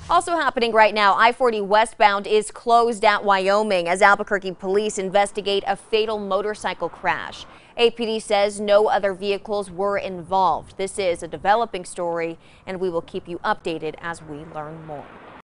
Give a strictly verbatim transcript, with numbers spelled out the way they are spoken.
Also happening right now, I forty westbound is closed at Wyoming as Albuquerque police investigate a fatal motorcycle crash. A P D says no other vehicles were involved. This is a developing story, and we will keep you updated as we learn more.